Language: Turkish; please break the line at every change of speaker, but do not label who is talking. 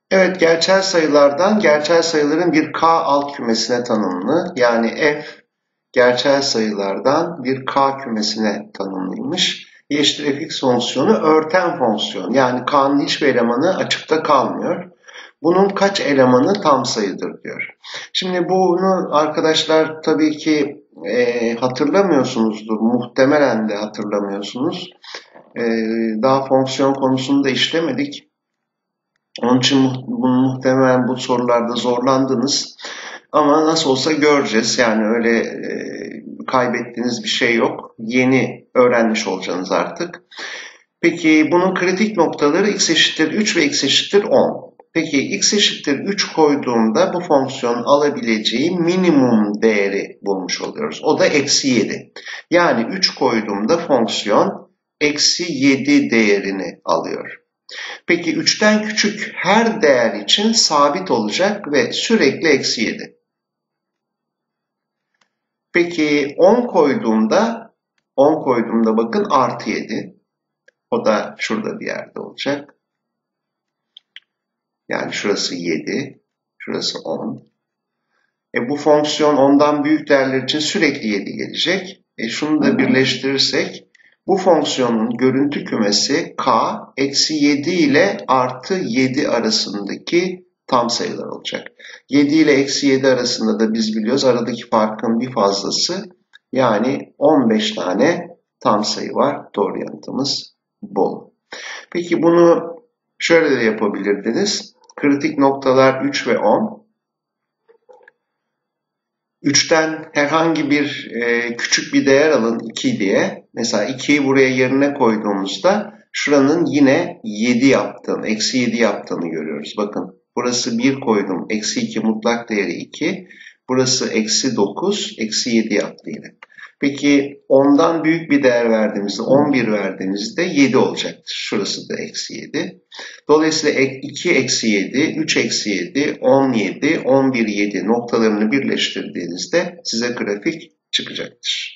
Evet, gerçel sayılardan gerçel sayıların bir K alt kümesine tanımlı. Yani f gerçel sayılardan bir K kümesine tanımlıymış. Y eşittir fx fonksiyonu örten fonksiyon. Yani K'nın hiçbir elemanı açıkta kalmıyor. Bunun kaç elemanı tam sayıdır diyor. Şimdi bunu arkadaşlar tabii ki hatırlamıyorsunuzdur. Muhtemelen de hatırlamıyorsunuz. E, Daha fonksiyon konusunu da işlemedik. Onun için muhtemelen bu sorularda zorlandınız. Ama nasıl olsa göreceğiz. Yani öyle kaybettiğiniz bir şey yok. Yeni öğrenmiş olacaksınız artık. Peki bunun kritik noktaları x eşittir 3 ve x eşittir 10. Peki x eşittir 3 koyduğumda bu fonksiyon alabileceği minimum değeri bulmuş oluyoruz. O da eksi 7. Yani 3 koyduğumda fonksiyon eksi 7 değerini alıyor. Peki 3'ten küçük her değer için sabit olacak ve sürekli eksi 7. Peki 10 koyduğumda bakın artı 7. O da şurada bir yerde olacak. Yani şurası 7, şurası 10. Bu fonksiyon ondan büyük değerler için sürekli 7 gelecek. Şunu da birleştirirsek bu fonksiyonun görüntü kümesi k eksi 7 ile artı 7 arasındaki tam sayılar olacak. 7 ile eksi 7 arasında da biz biliyoruz aradaki farkın bir fazlası. Yani 15 tane tam sayı var. Doğru yanıtımız bu. Peki bunu şöyle de yapabilirdiniz. Kritik noktalar 3 ve 10. 3'ten herhangi bir küçük bir değer alın 2 diye. Mesela 2'yi buraya yerine koyduğumuzda şuranın yine 7 yaptığını, eksi 7 yaptığını görüyoruz. Bakın burası 1 koydum. Eksi 2 mutlak değeri 2. Burası eksi 9, eksi 7 yaptı yine. Peki 10'dan büyük bir değer verdiğimizde, 11 verdiğimizde 7 olacaktır. Şurası da eksi 7. Dolayısıyla 2 eksi 7, 3 eksi 7, 17, 11, 7 noktalarını birleştirdiğinizde size grafik çıkacaktır.